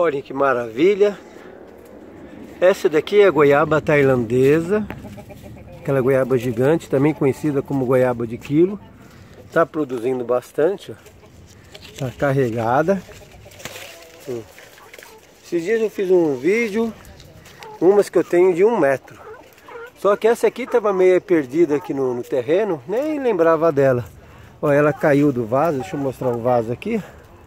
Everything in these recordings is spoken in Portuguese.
Olhem que maravilha. Essa daqui é a goiaba tailandesa, aquela goiaba gigante, também conhecida como goiaba de quilo. Está produzindo bastante, está carregada. Esses dias eu fiz um vídeo, umas que eu tenho de 1 metro. Só que essa aqui estava meio perdida aqui no terreno, nem lembrava dela. Olha, ela caiu do vaso, deixa eu mostrar o vaso aqui.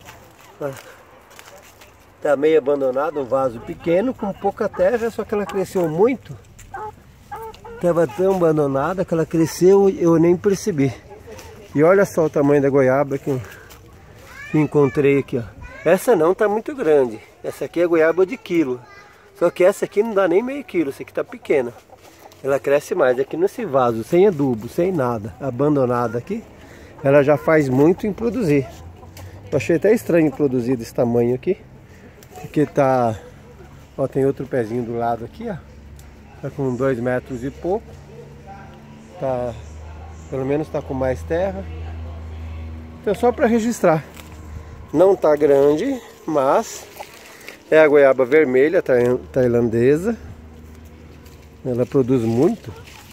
Está meio abandonado, um vaso pequeno, com pouca terra, só que ela cresceu muito. Estava tão abandonada que ela cresceu e eu nem percebi. E olha só o tamanho da goiaba que encontrei aqui, ó. Essa não está muito grande, essa aqui é goiaba de quilo. Só que essa aqui não dá nem meio quilo, essa aqui está pequena. Ela cresce mais, aqui nesse vaso, sem adubo, sem nada, abandonada aqui. Ela já faz muito em produzir. Eu achei até estranho produzir desse tamanho aqui. Porque tá, ó, tem outro pezinho do lado aqui, ó. Tá com 2 metros e pouco. Tá, pelo menos tá com mais terra. Então só para registrar. Não tá grande, mas é a goiaba vermelha tailandesa. Ela produz muito.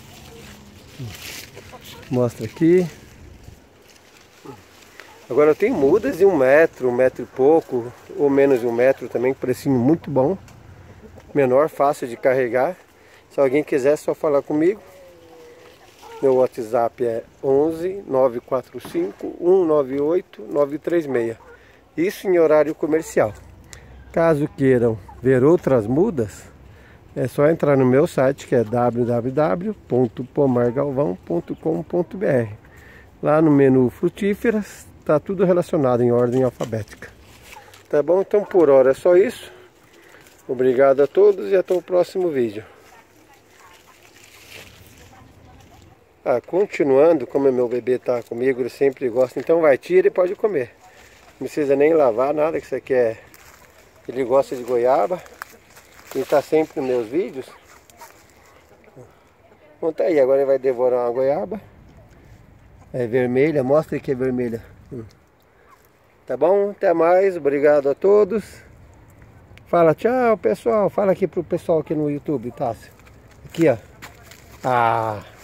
Mostra aqui. Agora tem mudas de 1 metro, 1 metro e pouco, ou menos de 1 metro também, precinho muito bom. Menor, fácil de carregar. Se alguém quiser, é só falar comigo. Meu WhatsApp é 11 945 198 936. Isso em horário comercial. Caso queiram ver outras mudas, é só entrar no meu site, que é www.pomargalvão.com.br. Lá no menu frutíferas, tá tudo relacionado em ordem alfabética. Tá bom? Então por hora é só isso. Obrigado a todos e até o próximo vídeo. Continuando, como meu bebê tá comigo, ele sempre gosta, então vai, tira e pode comer. Não precisa nem lavar nada, que isso aqui é... Ele gosta de goiaba. Ele tá sempre nos meus vídeos. Bom, tá aí, agora ele vai devorar uma goiaba. É vermelha, mostra que é vermelha. Tá bom? Até mais, obrigado a todos. Fala tchau, pessoal. Fala aqui pro pessoal aqui no YouTube, Tássio. Aqui, ó.